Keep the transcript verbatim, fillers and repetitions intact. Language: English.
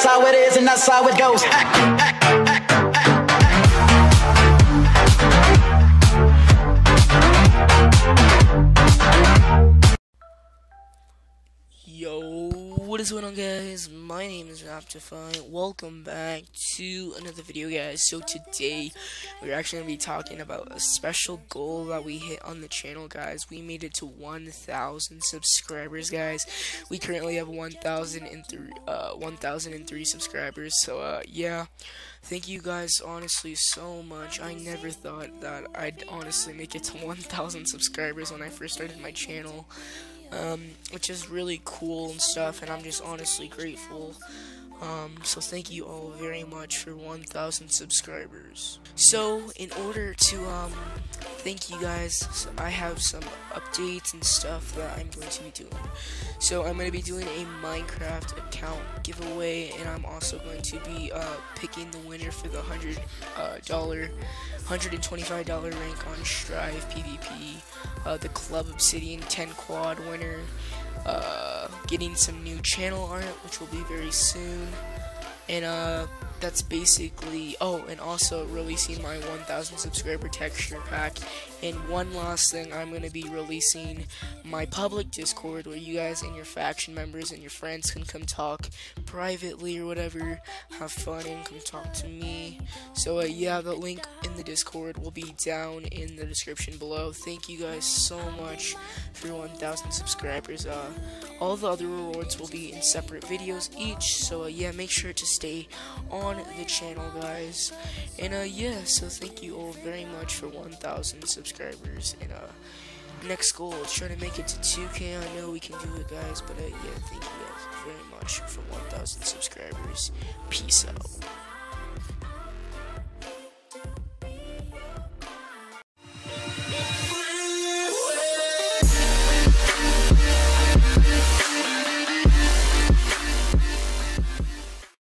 how it is and that's how it goes. Yo, what is going on, guys? My name is Raptify. Welcome back to another video, guys. So today we're actually gonna be talking about a special goal that we hit on the channel, guys. We made it to one thousand subscribers, guys. We currently have one thousand three uh one thousand three subscribers. So uh yeah, thank you guys honestly so much. I never thought that I'd honestly make it to one thousand subscribers when I first started my channel. Um, which is really cool and stuff, and I'm just honestly grateful. Um, so thank you all very much for one thousand subscribers. So, in order to, um, thank you guys, so I have some updates and stuff that I'm going to be doing. So, I'm going to be doing a Minecraft account giveaway, and I'm also going to be, uh, picking the winner for the one hundred dollar, one hundred twenty-five dollar rank on Strive PvP, uh, the Club Obsidian ten quad winner, uh, getting some new channel art, which will be very soon, and uh, that's basically, oh, and also releasing my one thousand subscriber texture pack. And one last thing, I'm going to be releasing my public Discord where you guys and your faction members and your friends can come talk privately or whatever, have fun and come talk to me. So uh, yeah, the link in the Discord will be down in the description below. Thank you guys so much for one thousand subscribers. Uh, all the other rewards will be in separate videos each, so uh, yeah, make sure to stay on the channel, guys. And uh, yeah, so thank you all very much for one thousand subscribers. subscribers, and uh next goal, let's try to make it to two K. I know we can do it, guys, but uh, yeah, thank you guys very much for one thousand subscribers. Peace out.